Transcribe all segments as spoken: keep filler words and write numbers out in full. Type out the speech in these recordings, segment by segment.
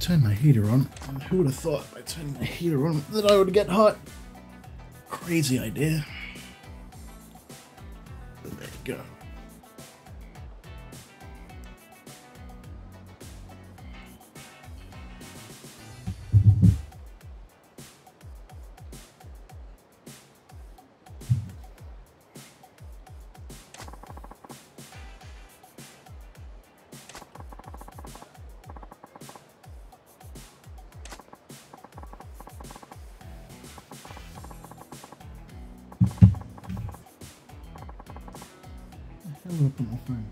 turn my heater on. And who would have thought by turning my heater on that I would get hot? Crazy idea. But there you go. I'm gonna put my phone.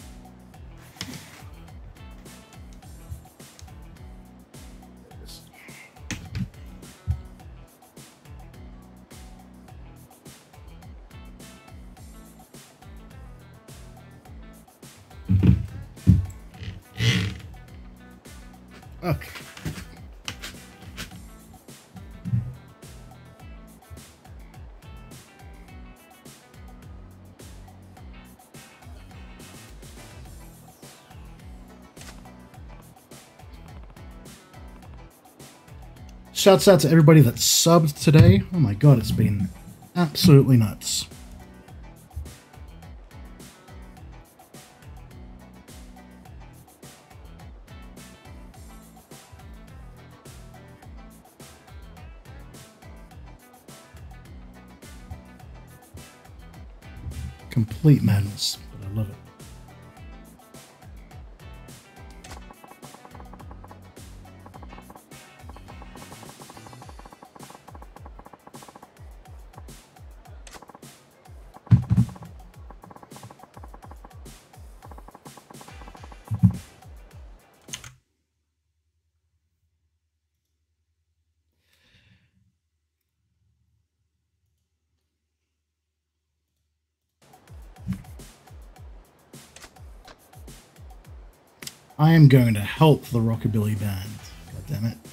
Okay. Shouts out to everybody that subbed today. Oh my god, it's been absolutely nuts. Complete madness, but I love it. I am going to help the Rockabilly Band. God damn it.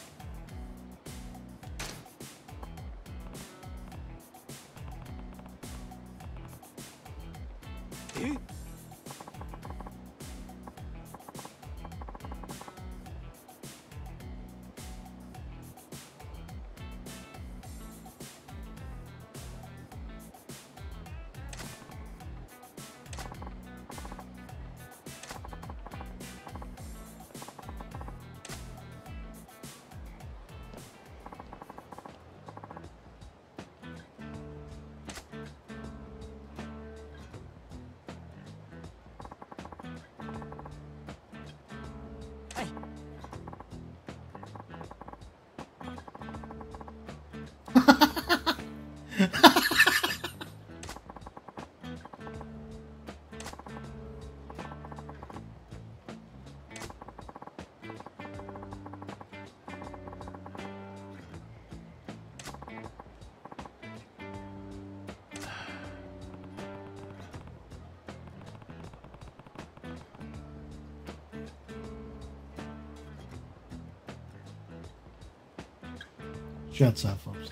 Shouts out, folks.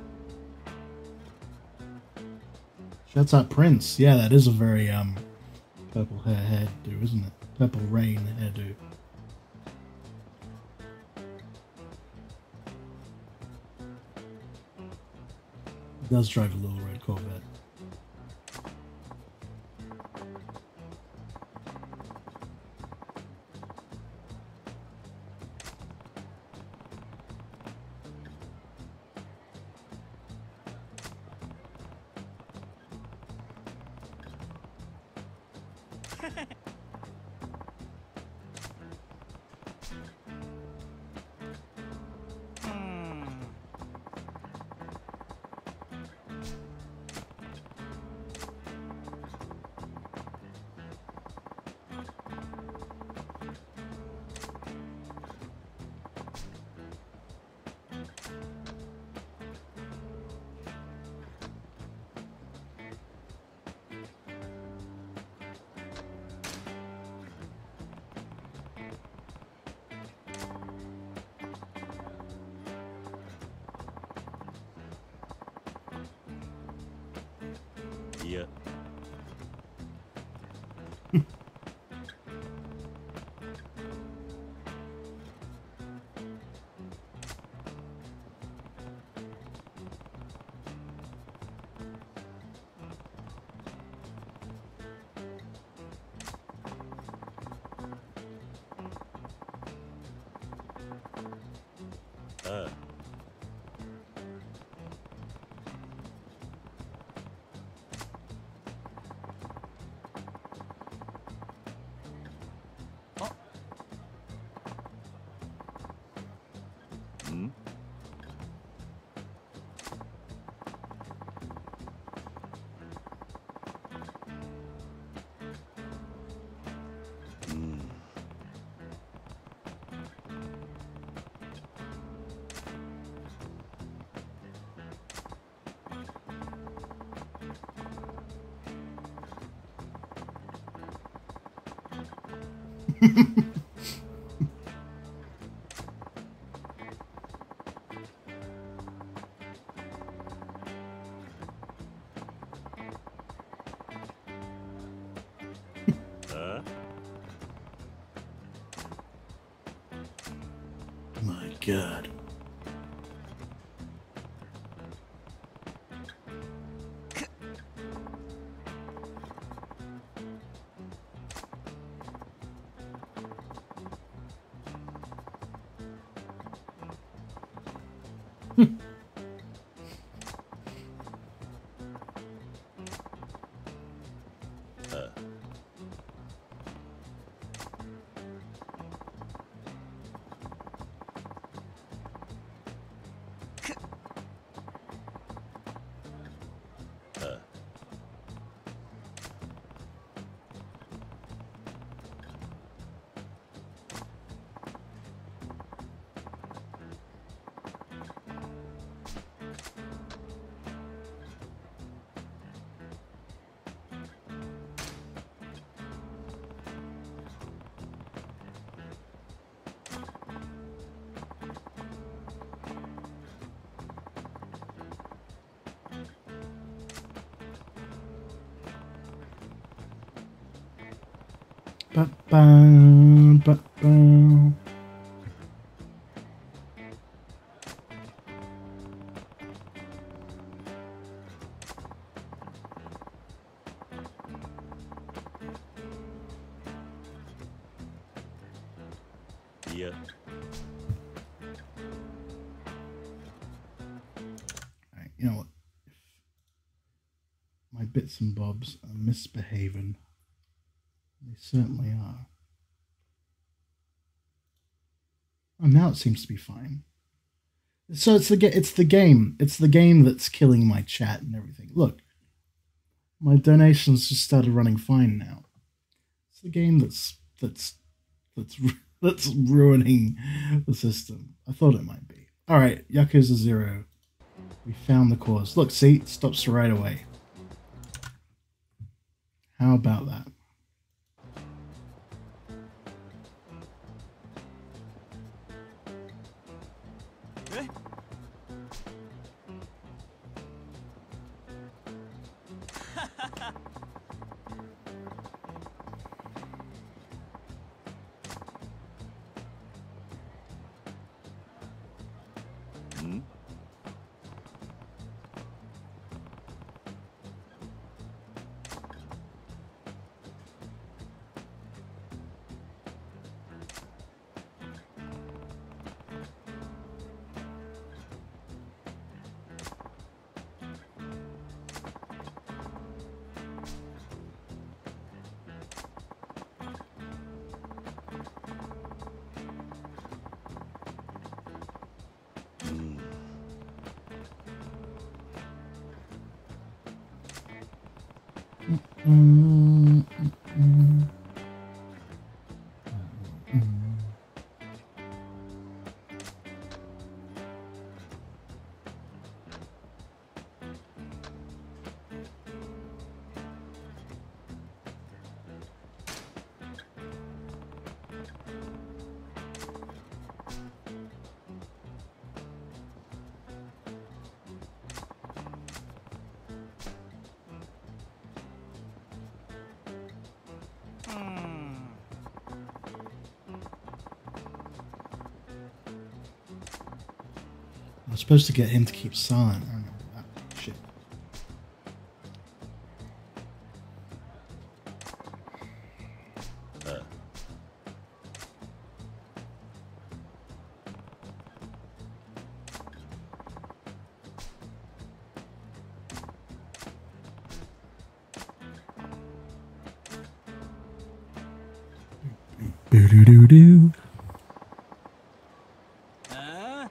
Shouts out, Prince. Yeah, that is a very um purple hair hairdo, isn't it? Purple rain hairdo. He does drive a little red Corvette. Yeah. Uh. Oh. Hmm? Hmm. Uh. My God. Uh. Uh. Ba-bam, ba-bam. Yeah. Right, you know what? My bits and bobs are misbehaving. They certainly are. Oh, now it seems to be fine. So it's the ga- it's the game. It's the game that's killing my chat and everything. Look, my donations just started running fine now. It's the game that's that's that's that's ruining the system. I thought it might be. All right, Yakuza Zero. We found the cause. Look, see, it stops right away. How about that? Eh? Hmm? Hmm. Mm, mm, mm, mm. I was supposed to get him to keep silent. I remember that shit. Uh. Doo doo doo doo. Huh?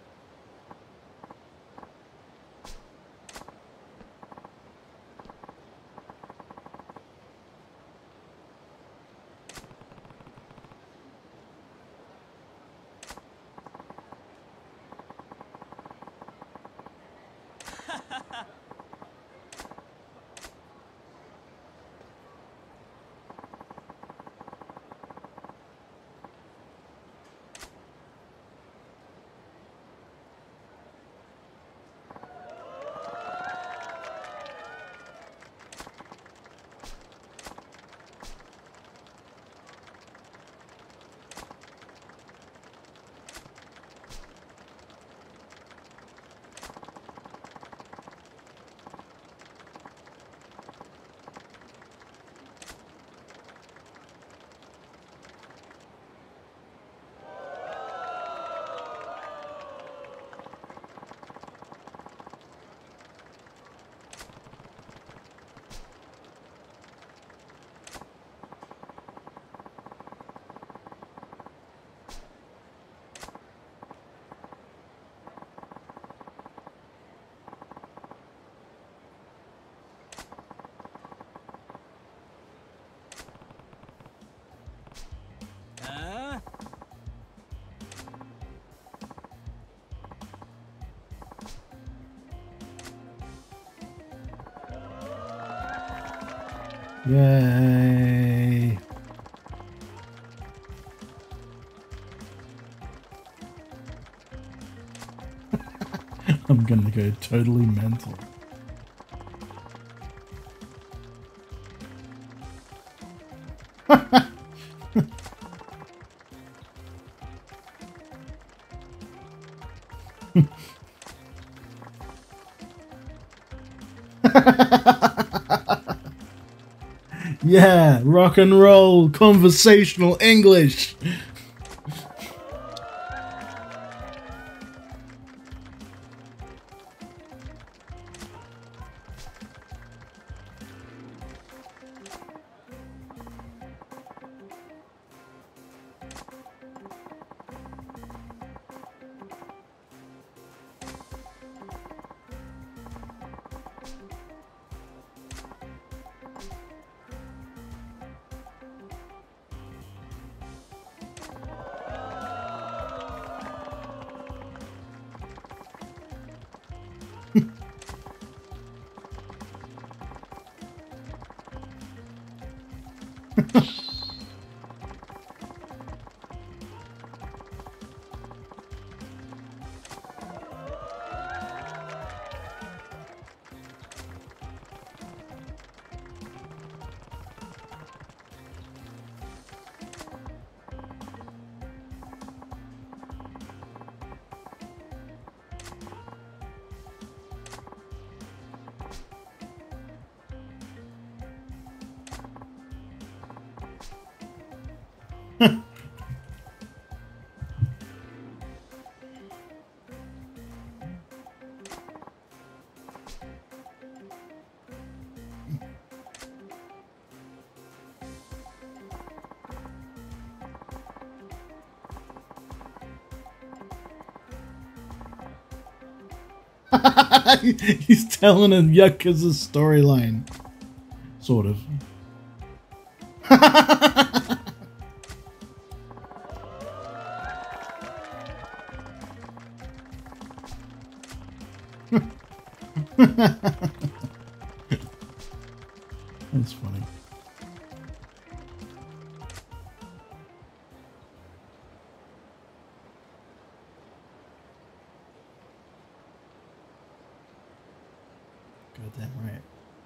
Huh? Yay. I'm gonna go totally mental. Yeah, rock and roll conversational English. He's telling a Yakuza storyline. Sort of. That's funny. Goddamn right.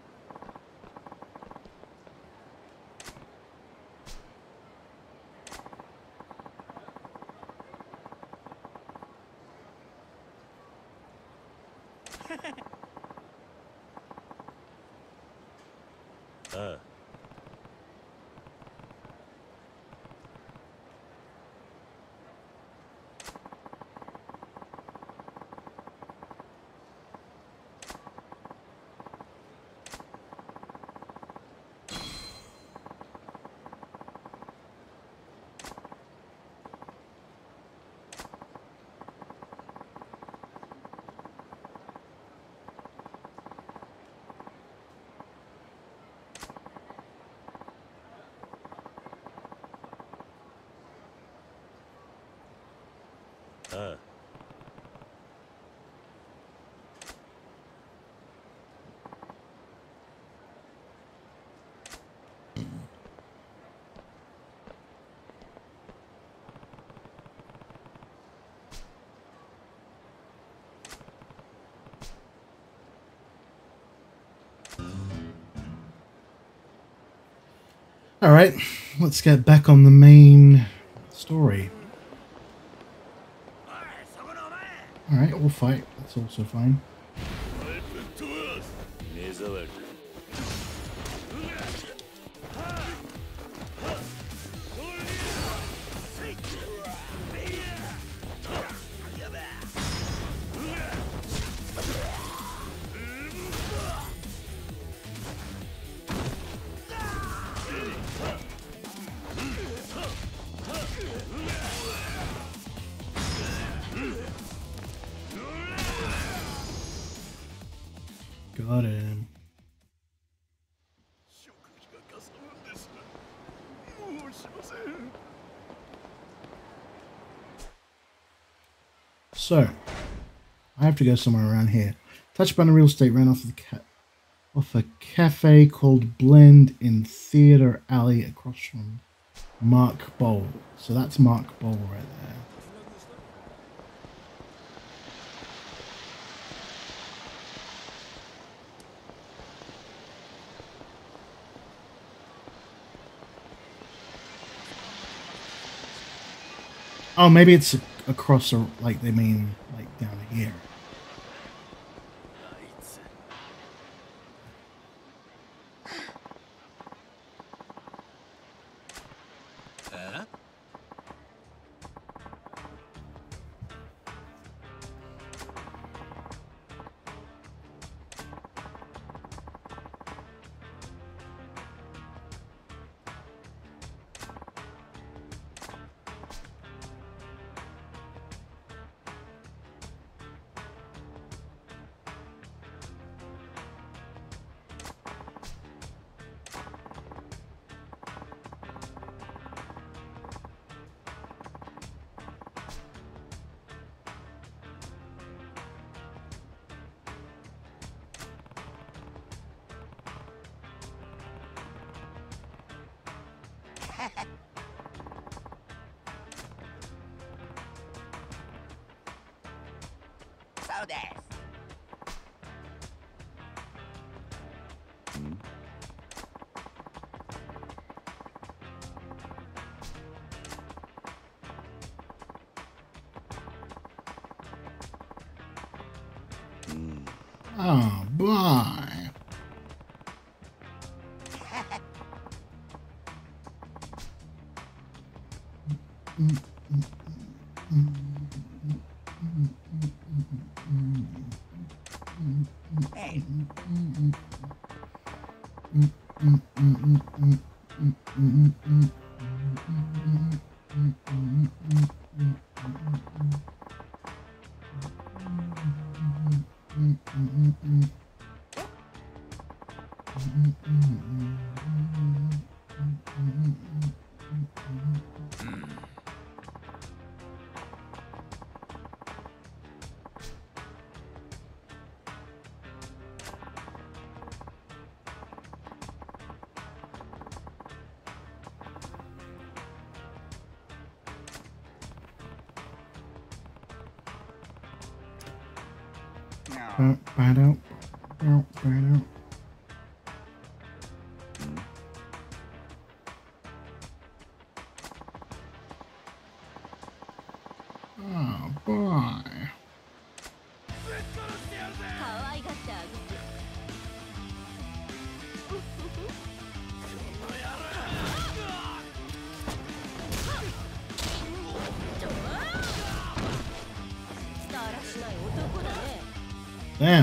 Uh. Uh. All right, let's get back on the main story. All right, we'll fight. That's also fine. Got him. So, I have to go somewhere around here. Touch button real estate ran off the ca off a cafe called Blend in Theatre Alley across from Mark Bowl. So that's Mark Bowl right there. Oh, maybe it's across, a, like they mean, like down here. Huh? So des. Oh, boy. Hey. Bow, bow, bow, bow, bow. Oh, boy. 可愛がってあげてだらしない男だね Damn.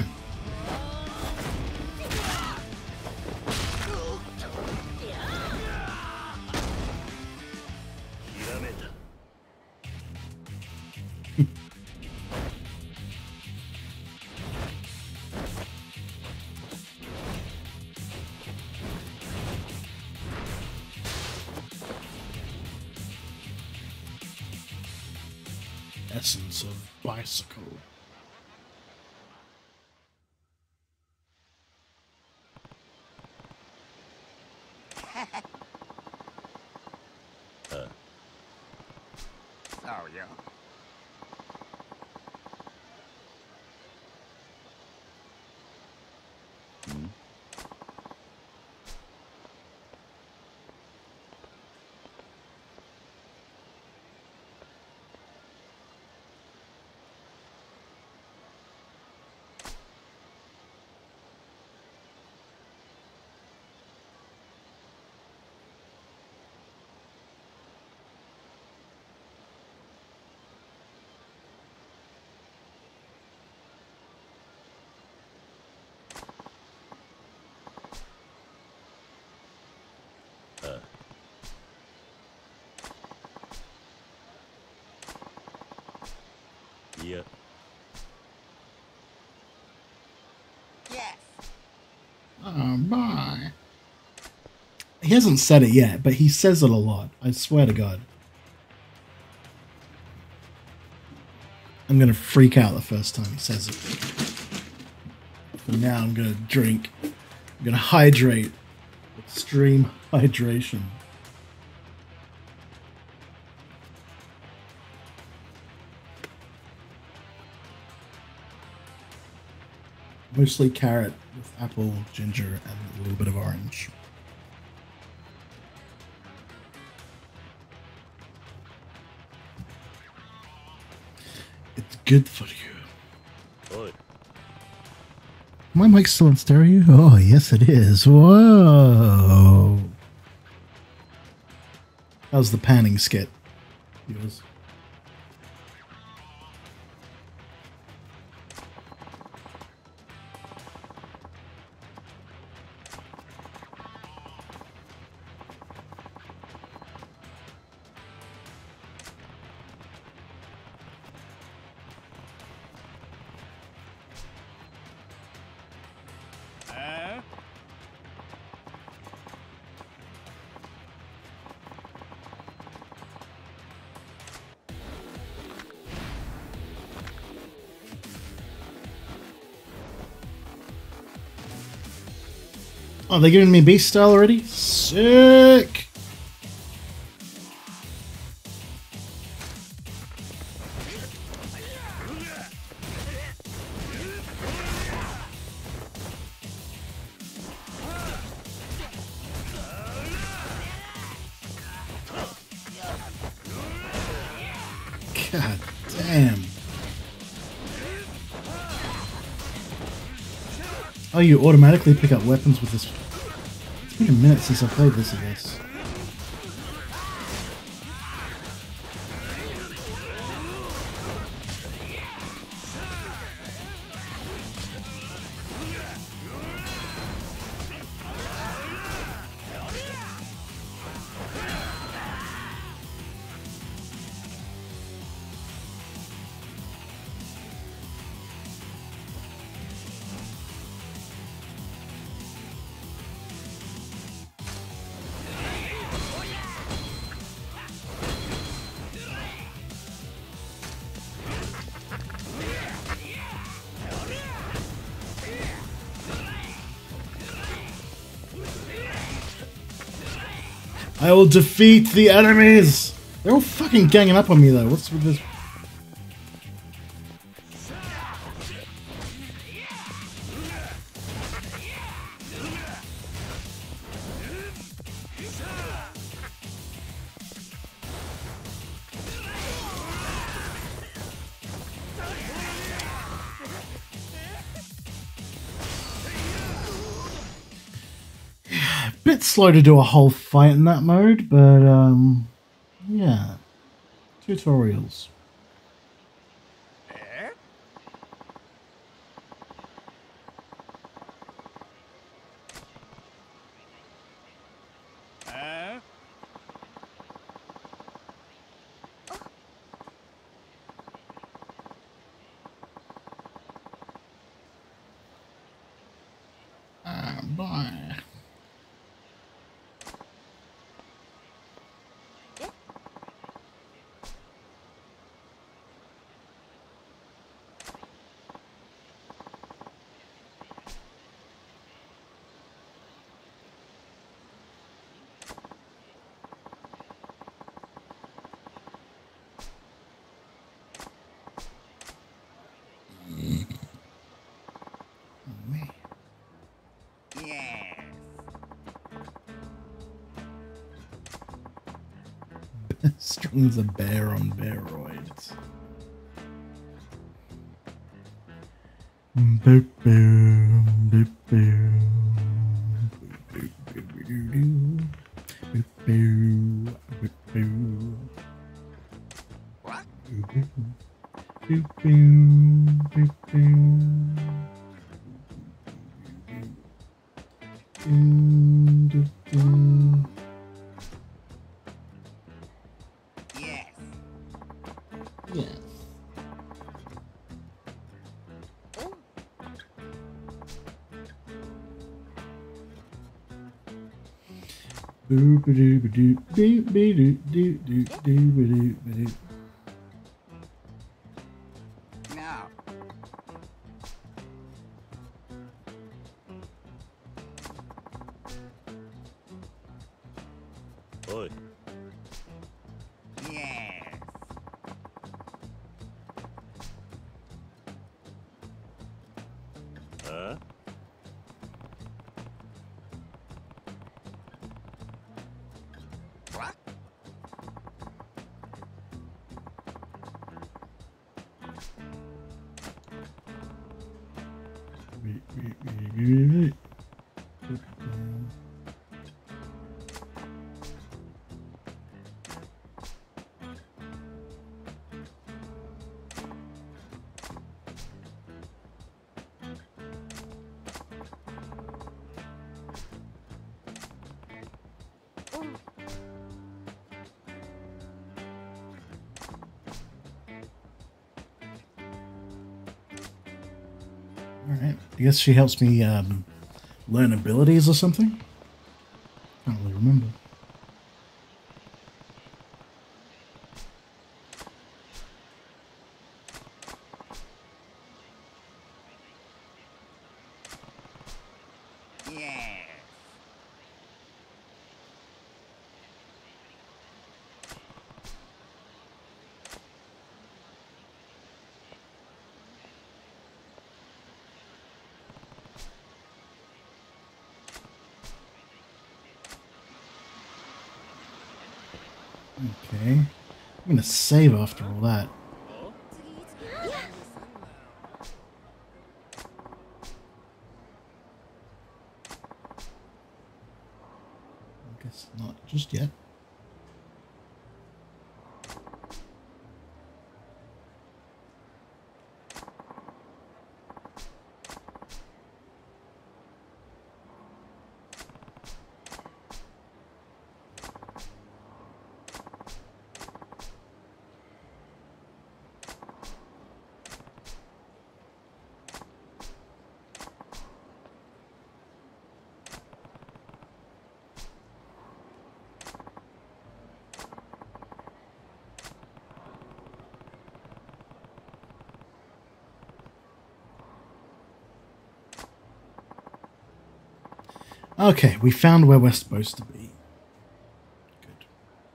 essence of bicycle. Uh. Oh, yeah. Hmm. Uh. Yeah. Yes. Oh, bye. He hasn't said it yet, but he says it a lot. I swear to God. I'm going to freak out the first time he says it. But now I'm going to drink. I'm going to hydrate. Extreme hydration. Mostly carrot with apple, ginger, and a little bit of orange. It's good for you. Oi. My mic's still in stereo? Oh, yes it is. Whoa. How's the panning skit? Yours. Uh. Oh, they giving me beast style already? Sick! God damn. Oh, you automatically pick up weapons with this. It's been a minute since I played this, I guess. I will defeat the enemies! They're all fucking ganging up on me though. What's with this? Bit slow to do a whole fight in that mode, but um, yeah. Tutorials. Eh? Uh. Ah, bye. It's a bear on bearoids. Boop, boom, boop, boom. Boop, boop, boop, boop, boop, boop, boop, boop. What? Boop, boop, boop, boop, boop, boop. Boop, boop, boop. Yes. Yes. Boop a doo ba doo boop be doo doo doo doo ba doo ba doo. No. Oi. Yes. Huh? What? Wait, wait, wait, wait, wait. Alright. I guess she helps me um, learn abilities or something? Can't really remember. Yes. Okay. I'm gonna save after all that. I guess not just yet. Okay, we found where we're supposed to be. Good.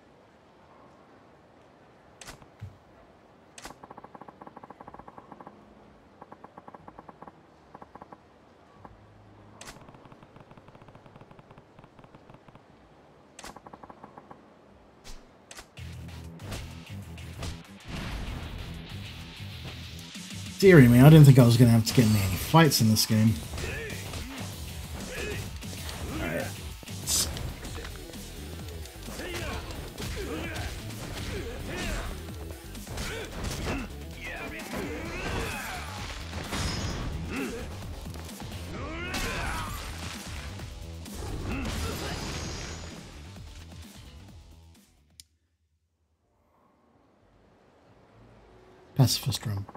Deary me, I didn't think I was going to have to get in any fights in this game. Pacifist room.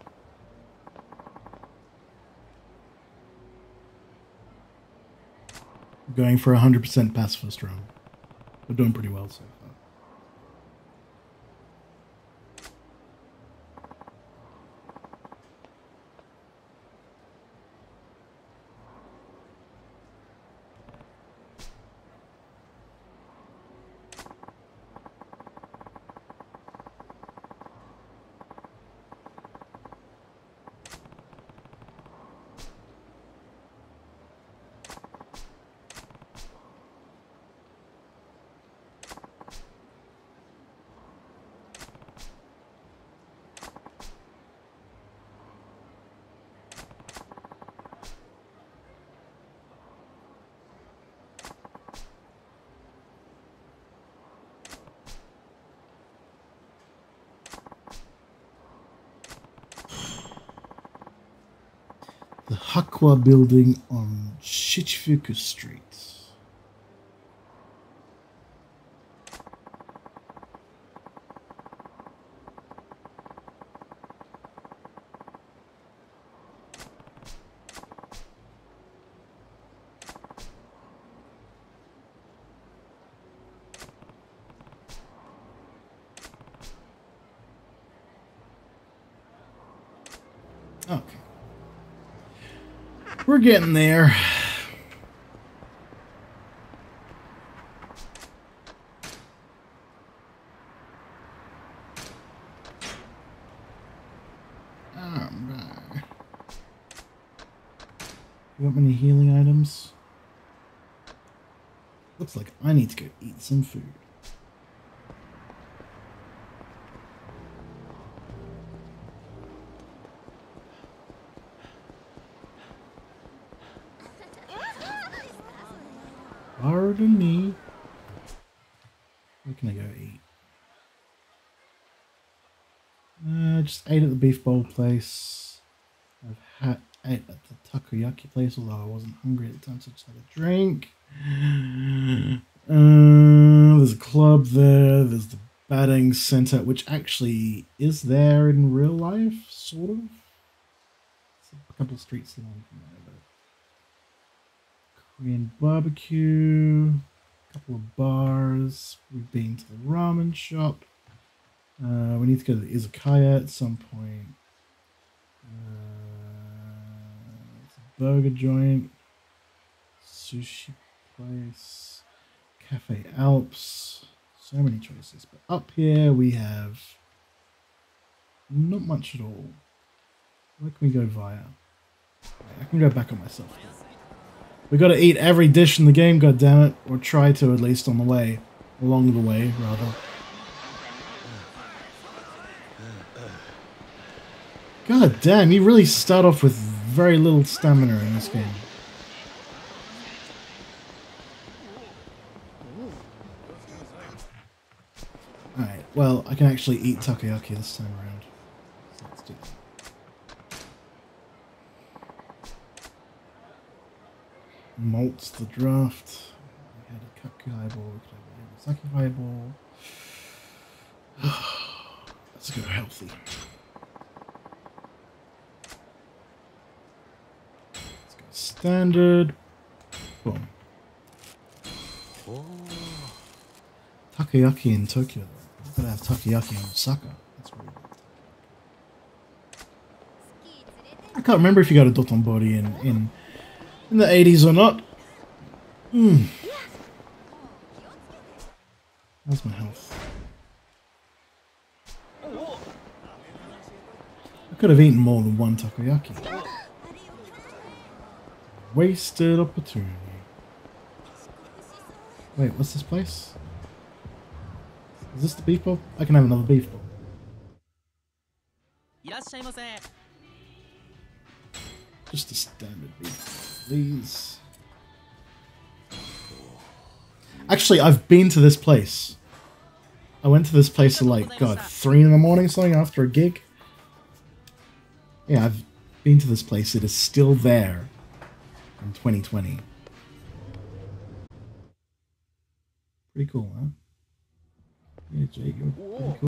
Going for a one hundred percent pacifist room. We're doing pretty well so far. The Hakwa building on Shichifuku Street. Okay. We're getting there. Alright. You got many healing items? Looks like I need to go eat some food. Pardon me. Where can I go eat? Uh, just ate at the beef bowl place. I've had ate at the takoyaki place, although I wasn't hungry at the time, so I just had a drink. Uh, there's a club there. There's the batting center, which actually is there in real life, sort of. It's a couple streets along from there, but Korean barbecue, a couple of bars. We've been to the ramen shop. Uh, we need to go to the izakaya at some point. Uh, it's a burger joint, sushi place, Cafe Alps. So many choices. But up here we have not much at all. Where can we go via? I can go back on myself. We got to eat every dish in the game, goddammit, or try to at least on the way, along the way, rather. God damn, you really start off with very little stamina in this game. Alright, well, I can actually eat takoyaki this time around. So let's do that. Malts the draft. We had a Kaku highball, we could have a Sake highball. Let's go healthy. Let's go standard. Boom. Takoyaki in Tokyo though. We've got to have takoyaki in Osaka. That's really good. I can't remember if you got a Dotonbori in, in in the eighties or not. Hmm. How's my health? I could have eaten more than one takoyaki. Wasted opportunity. Wait, what's this place? Is this the beef bowl? I can have another beef bowl. Just a standard beef, please. Actually, I've been to this place. I went to this place at like, God, three in the morning, something after a gig. Yeah, I've been to this place. It is still there in twenty twenty. Pretty cool, huh? Yeah, Jake, you're pretty cool.